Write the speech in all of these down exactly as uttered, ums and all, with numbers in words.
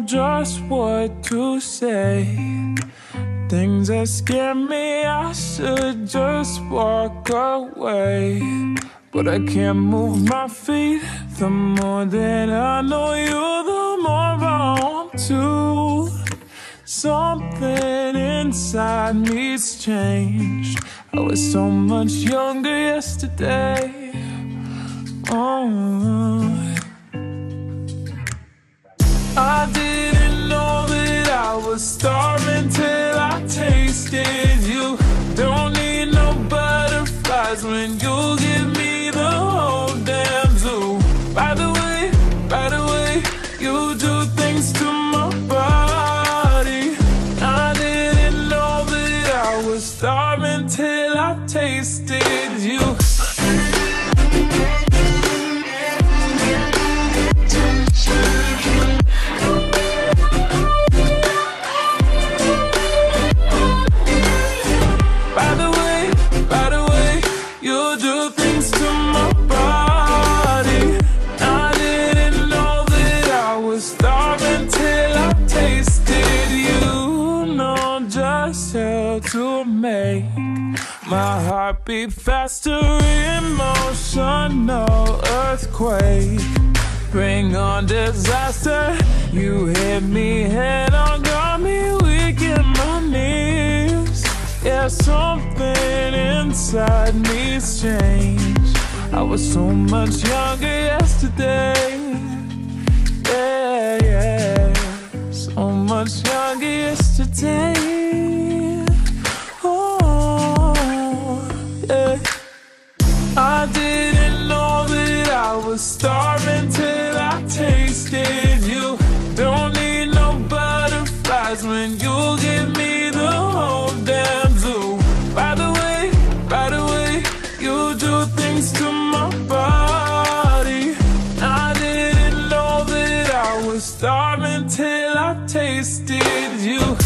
just what to say. Things that scare me, I should just walk away. But I can't move my feet. The more that I know you, the more I want to. Something inside me's changed. I was so much younger yesterday. Oh, I didn't know that I was starving till I tasted you. Don't need no butterflies when you give me the whole damn zoo. By the way, by the way, you do things to my body. I didn't know that I was starving till I tasted you. To make my heart beat faster, emotional earthquake. Bring on disaster. You hit me head on, got me weak in my knees. Yeah, something inside me's changed. I was so much younger yesterday. Yeah, yeah, so much younger yesterday. I didn't know that I was starving till I tasted you. Don't need no butterflies when you give me the whole damn zoo. By the way, by the way, you do things to my body. I didn't know that I was starving till I tasted you.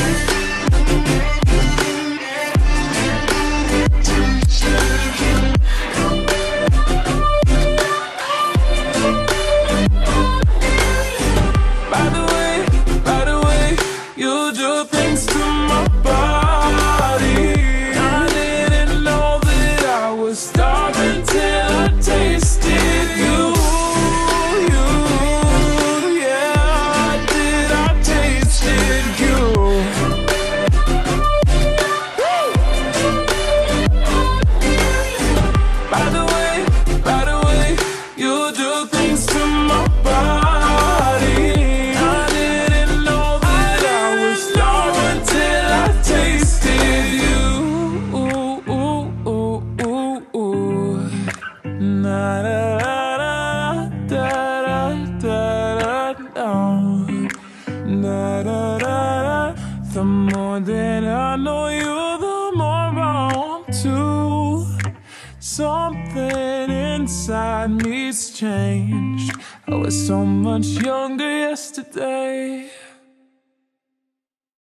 The more that I know you, the more I want to. Something inside me's changed. I was so much younger yesterday.